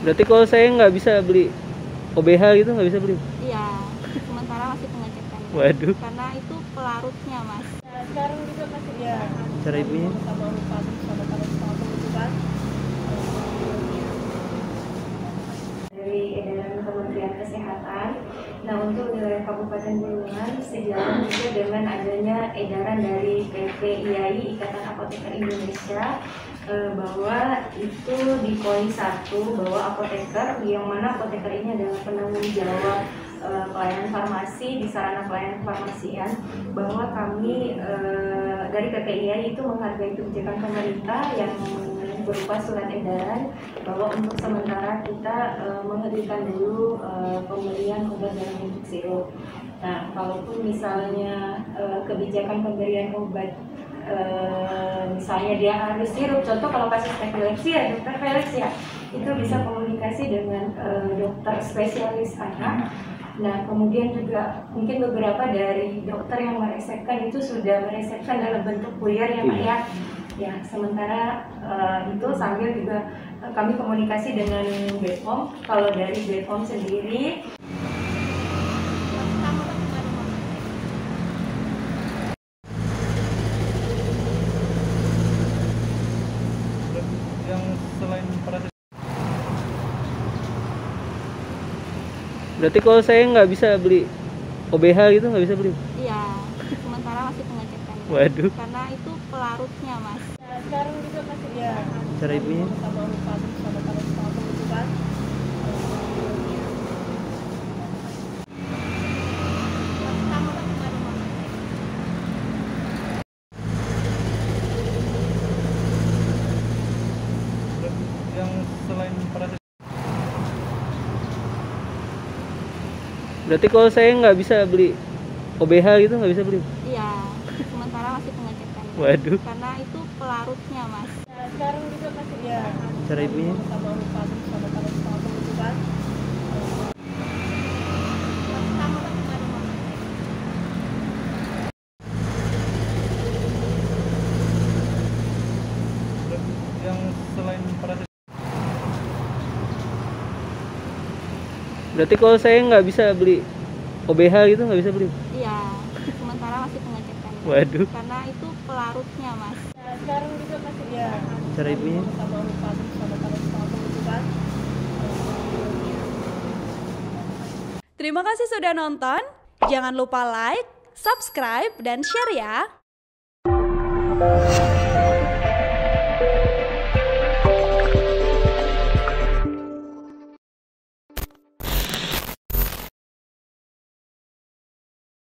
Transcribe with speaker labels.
Speaker 1: Berarti kalau saya nggak bisa beli OBH gitu, nggak bisa beli?
Speaker 2: Iya, sementara masih pengecekan.
Speaker 1: Waduh.
Speaker 2: Karena itu pelarutnya, Mas.
Speaker 3: Nah, sekarang juga masih ya.
Speaker 1: Cara ibunya?
Speaker 3: Sama lupa sama pembentukan.
Speaker 4: Dari edaran Kementerian Kesehatan. Nah, untuk wilayah Kabupaten Bulungan sejalan juga dengan adanya edaran dari PPIAI Ikatan Apoteker Indonesia bahwa itu di poin 1 bahwa apoteker, yang mana apoteker ini adalah penanggung jawab pelayanan farmasi di sarana pelayanan kefarmasian, bahwa kami dari PPIAI itu menghargai kebijakan pemerintah yang berupa surat edaran bahwa untuk sementara kita menghentikan dulu pemberian obat dalam bentuk sirup. Nah, kalaupun misalnya kebijakan pemberian obat misalnya dia harus sirup, contoh kalau kasus epilepsi ya dokter epilepsi ya, itu bisa komunikasi dengan dokter spesialis anak. Nah, kemudian juga mungkin beberapa dari dokter yang meresepkan itu sudah meresepkan dalam bentuk kulier ya Pak ya. Ya, sementara itu sambil juga kami komunikasi dengan BPOM. Kalau dari BPOM sendiri,
Speaker 1: Yang selain paracetamol. Berarti kalau saya nggak bisa beli OBH gitu, nggak bisa beli?
Speaker 2: Iya, sementara masih pengecekan.
Speaker 1: Waduh.
Speaker 2: Karena itu pelarutnya, Mas.
Speaker 3: Nah, sekarang juga masih ya.
Speaker 1: Cara ibunya?
Speaker 3: Sama lupa sama pembentukan.
Speaker 1: Yang selain paracetamol. Berarti kalau saya nggak bisa beli OBH gitu, nggak bisa beli?
Speaker 2: Iya, sementara masih pengecekan.
Speaker 1: Waduh.
Speaker 2: Karena itu pelarutnya, Mas.
Speaker 3: Nah, sekarang juga masih ya.
Speaker 1: Cara ibunya?
Speaker 3: Sama lupa sama pembentukan.
Speaker 1: Yang selain paracetamol. Berarti kalau saya nggak bisa beli OBH gitu, nggak bisa beli?
Speaker 2: Iya, sementara masih pengecekan.
Speaker 1: Waduh.
Speaker 2: Karena itu pelarutnya, Mas.
Speaker 3: Nah, sekarang juga masih ya.
Speaker 1: Cara ibunya?
Speaker 3: Sama lupa sama pembentukan.
Speaker 5: Terima kasih sudah nonton. Jangan lupa like, subscribe, dan share ya.